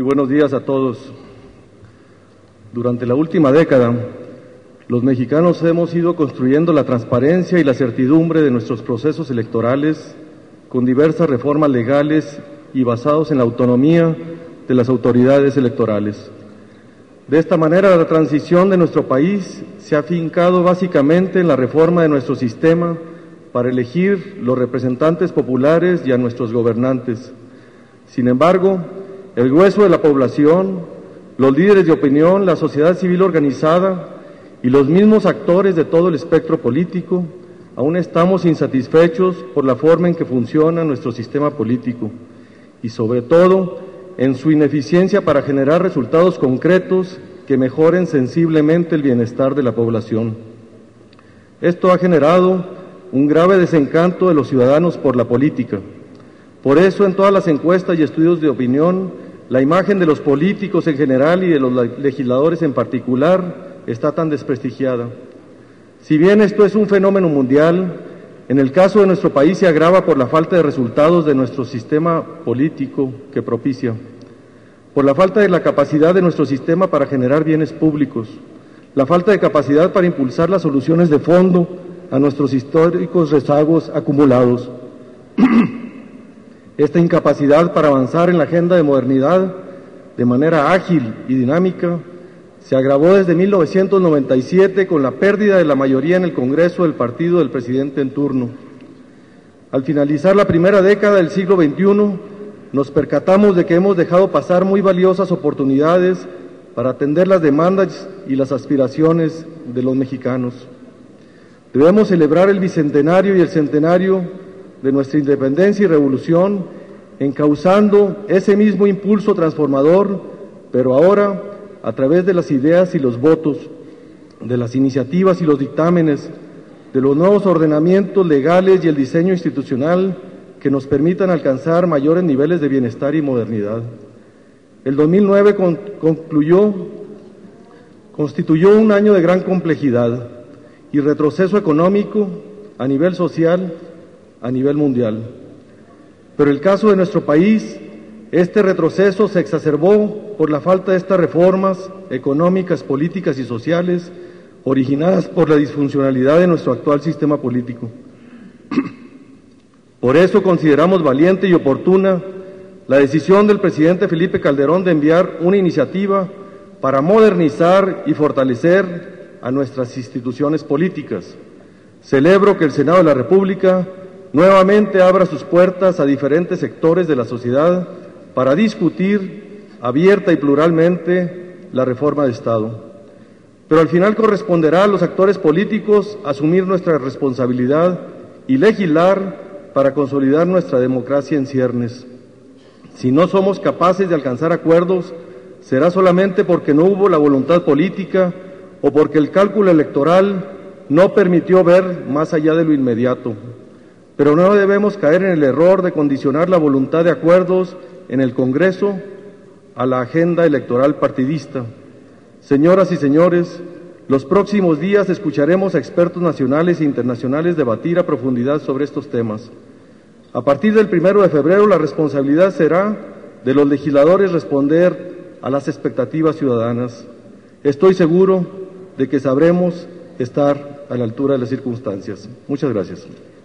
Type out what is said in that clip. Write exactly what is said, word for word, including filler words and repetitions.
buenos días a todos. Durante la última década, los mexicanos hemos ido construyendo la transparencia y la certidumbre de nuestros procesos electorales con diversas reformas legales y basados en la autonomía de las autoridades electorales. De esta manera, la transición de nuestro país se ha afincado básicamente en la reforma de nuestro sistema para elegir los representantes populares y a nuestros gobernantes. Sin embargo, el grueso de la población, los líderes de opinión, la sociedad civil organizada y los mismos actores de todo el espectro político, aún estamos insatisfechos por la forma en que funciona nuestro sistema político y, sobre todo, en su ineficiencia para generar resultados concretos que mejoren sensiblemente el bienestar de la población. Esto ha generado un grave desencanto de los ciudadanos por la política. Por eso, en todas las encuestas y estudios de opinión, la imagen de los políticos en general y de los legisladores en particular está tan desprestigiada. Si bien esto es un fenómeno mundial, en el caso de nuestro país se agrava por la falta de resultados de nuestro sistema político que propicia, por la falta de la capacidad de nuestro sistema para generar bienes públicos, la falta de capacidad para impulsar las soluciones de fondo a nuestros históricos rezagos acumulados. Esta incapacidad para avanzar en la agenda de modernidad de manera ágil y dinámica se agravó desde mil novecientos noventa y siete con la pérdida de la mayoría en el Congreso del partido del presidente en turno. Al finalizar la primera década del siglo veintiuno, nos percatamos de que hemos dejado pasar muy valiosas oportunidades para atender las demandas y las aspiraciones de los mexicanos. Debemos celebrar el bicentenario y el centenario de nuestra independencia y revolución, encauzando ese mismo impulso transformador, pero ahora a través de las ideas y los votos, de las iniciativas y los dictámenes, de los nuevos ordenamientos legales y el diseño institucional que nos permitan alcanzar mayores niveles de bienestar y modernidad. El dos mil nueve con, concluyó, constituyó un año de gran complejidad y retroceso económico a nivel social, a nivel mundial. Pero el caso de nuestro país, este retroceso se exacerbó por la falta de estas reformas económicas, políticas y sociales originadas por la disfuncionalidad de nuestro actual sistema político. Por eso consideramos valiente y oportuna la decisión del presidente Felipe Calderón de enviar una iniciativa para modernizar y fortalecer a nuestras instituciones políticas. Celebro que el Senado de la República nuevamente abra sus puertas a diferentes sectores de la sociedad para discutir abierta y pluralmente la reforma de Estado. Pero al final corresponderá a los actores políticos asumir nuestra responsabilidad y legislar para consolidar nuestra democracia en ciernes. Si no somos capaces de alcanzar acuerdos, será solamente porque no hubo la voluntad política o porque el cálculo electoral no permitió ver más allá de lo inmediato. Pero no debemos caer en el error de condicionar la voluntad de acuerdos en el Congreso a la agenda electoral partidista. Señoras y señores, los próximos días escucharemos a expertos nacionales e internacionales debatir a profundidad sobre estos temas. A partir del primero de febrero, la responsabilidad será de los legisladores responder a las expectativas ciudadanas. Estoy seguro de que sabremos estar a la altura de las circunstancias. Muchas gracias.